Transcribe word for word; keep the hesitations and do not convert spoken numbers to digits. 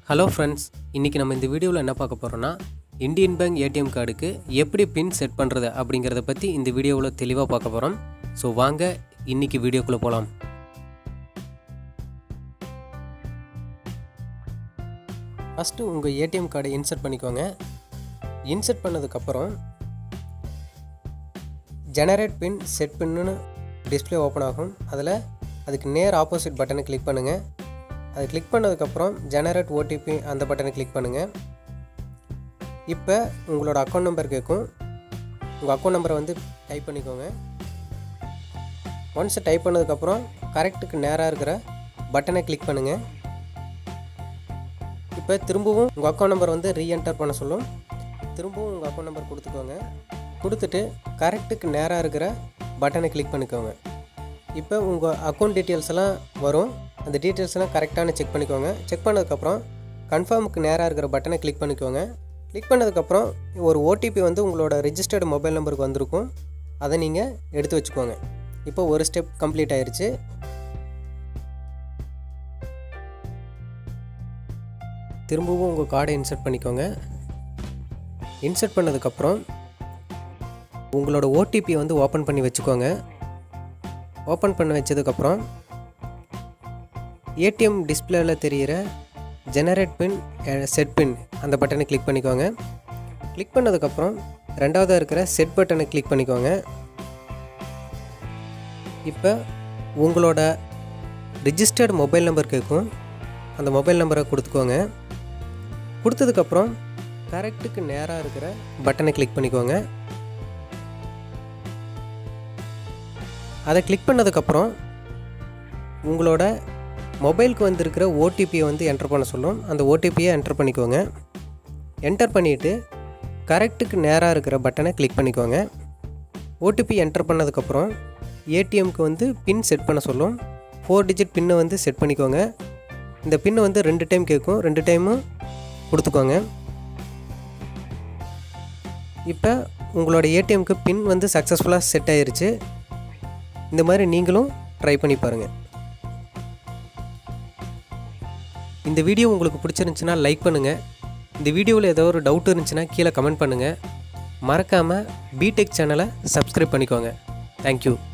Hello friends, இன்றைக்கி நம்ம இந்த வீடியோவில் என்ன பார்க்க போகிறோன்னா இந்தியன் பேங்க் ஏடிஎம் கார்டுக்கு எப்படி பின் செட் பண்ணுறது அப்படிங்கிறத பற்றி இந்த வீடியோவில் தெளிவாக பார்க்க போகிறோம். ஸோ வாங்க இன்றைக்கி வீடியோக்குள்ளே போகலாம். ஃபஸ்ட்டு உங்கள் ஏடிஎம் கார்டை இன்சர்ட் பண்ணிக்கோங்க. இன்சர்ட் பண்ணதுக்கப்புறம் generate pin set pin display open ஆகும். அதில் அதுக்கு நேர் ஆப்போசிட் பட்டனை கிளிக் பண்ணுங்கள். அது கிளிக் பண்ணதுக்கப்புறம் ஜெனரேட் ஓடிபி அந்த பட்டனை கிளிக் பண்ணுங்கள். இப்போ உங்களோட அக்கௌண்ட் நம்பர் கேட்கும். உங்கள் அக்கௌண்ட் நம்பரை வந்து டைப் பண்ணிக்கோங்க. ஒன்ஸ் டைப் பண்ணதுக்கப்புறம் கரெக்டுக்கு நேராக இருக்கிற பட்டனை கிளிக் பண்ணுங்கள். இப்போ திரும்பவும் உங்கள் அக்கௌண்ட் நம்பர் வந்து ரீஎன்டர் பண்ண சொல்லும். திரும்பவும் உங்கள் அக்கௌண்ட் நம்பர் கொடுத்துக்கோங்க. கொடுத்துட்டு கரெக்டுக்கு நேராக இருக்கிற பட்டனை கிளிக் பண்ணிக்கோங்க. இப்போ உங்கள் அக்கௌண்ட் டீட்டெயில்ஸ் எல்லாம் வரும். அந்த டீட்டெயில்ஸ்லாம் கரெக்டானு செக் பண்ணிக்கோங்க. செக் பண்ணதுக்கப்புறம் கன்ஃபார்முக்கு நேராக இருக்கிற பட்டனை கிளிக் பண்ணிக்கோங்க. கிளிக் பண்ணதுக்கப்புறம் ஒரு ஓடிபி வந்து உங்களோட ரெஜிஸ்டர்டு மொபைல் நம்பருக்கு வந்திருக்கும். அதை நீங்கள் எடுத்து வச்சுக்கோங்க. இப்போ ஒரு ஸ்டெப் கம்ப்ளீட் ஆயிடுச்சு. திரும்பவும் உங்கள் கார்டை இன்சர்ட் பண்ணிக்கோங்க. இன்சர்ட் பண்ணதுக்கப்புறம் உங்களோட ஓடிபி வந்து ஓப்பன் பண்ணி வச்சுக்கோங்க. ஓப்பன் பண்ணி வச்சதுக்கப்புறம் ஏடிஎம் டிஸ்பிளேயில் தெரிகிற ஜெனரேட் பின் செட் பின் அந்த பட்டனை கிளிக் பண்ணிக்கோங்க. கிளிக் பண்ணதுக்கப்புறம் ரெண்டாவதாக இருக்கிற செட் பட்டனை கிளிக் பண்ணிக்கோங்க. இப்போ உங்களோட ரிஜிஸ்டர்டு மொபைல் நம்பர் கேட்கும். அந்த மொபைல் நம்பரை கொடுத்துக்கோங்க. கொடுத்ததுக்கப்புறம் கரெக்டுக்கு நேராக இருக்கிற பட்டனை கிளிக் பண்ணிக்கோங்க. அதை கிளிக் பண்ணதுக்கப்புறம் உங்களோட மொபைலுக்கு வந்திருக்கிற ஓடிபியை வந்து என்டர் பண்ண சொல்லும். அந்த ஓடிபியை என்டர் பண்ணிக்கோங்க. என்டர் பண்ணிவிட்டு கரெக்டுக்கு நேராக இருக்கிற பட்டனை கிளிக் பண்ணிக்கோங்க. ஓடிபி என்டர் பண்ணதுக்கப்புறம் ஏடிஎம்க்கு வந்து பின் செட் பண்ண சொல்லும். ஃபோர் டிஜிட் பின்னை வந்து செட் பண்ணிக்கோங்க. இந்த பின்னை வந்து ரெண்டு டைம் கேட்கும். ரெண்டு டைமும் கொடுத்துக்கோங்க. இப்போ உங்களோட ஏடிஎம்க்கு பின் வந்து சக்ஸஸ்ஃபுல்லாக செட் ஆயிருச்சு. இந்த மாதிரி நீங்களும் ட்ரை பண்ணி பாருங்கள். இந்த வீடியோ உங்களுக்கு பிடிச்சிருந்துச்சுன்னா லைக் பண்ணுங்கள். இந்த வீடியோவில் ஏதோ ஒரு டவுட் இருந்துச்சுன்னா கீழே கமெண்ட் பண்ணுங்கள். மறக்காமல் பிடெக் சேனலை சப்ஸ்கிரைப் பண்ணிக்கோங்க. தேங்க்யூ.